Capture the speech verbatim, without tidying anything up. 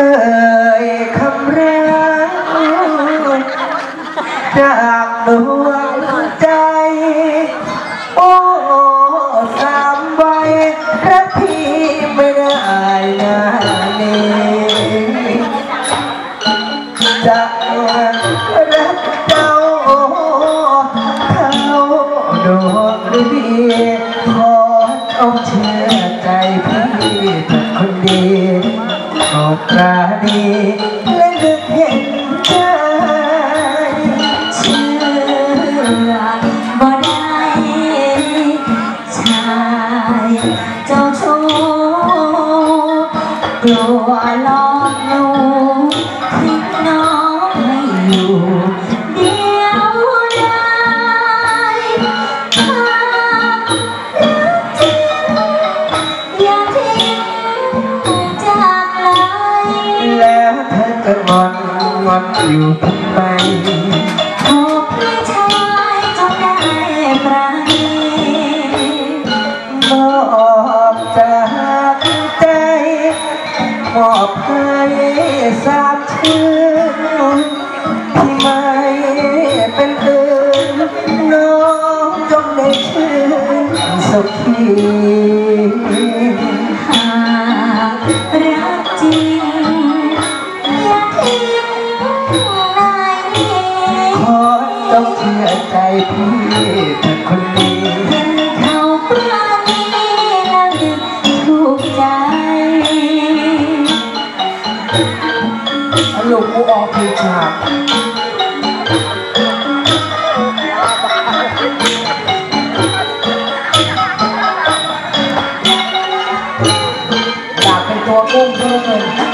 เอ่ยคำรักจากดวงใจโอ้สามใบรักพี่ไม่ได้งานนี้จะรักเจ้าเขาดวงหรือดีขอต้องเชื่อใจพี่แต่คนดีขอบปราณีและนึกเห็นใจเชื่อบ่ได้ชายเจ้าชู้กลัวหลอกหนูทิ้งน้องไม่อยู่เดียวได้หากรักจริงอย่าทิ้งจากไกลแล้วเธอจะงอนงอนอยู่ทำไมขอพี่ชายจงได้ปราณีมอบจากใจมอบให้สาบชื่นที่ไม่เป็นอื่นน้องจงได้ชื่นสุขีหากรักจริงอย่าทิ้งนายเองขอต้องเชื่อใจพี่เธอคนนี้เห็นเขาปราณีแล้วนึกถูกใจลูกกูออกเพลงฉากอยากเป็นตัวกุ้งเท่านั้น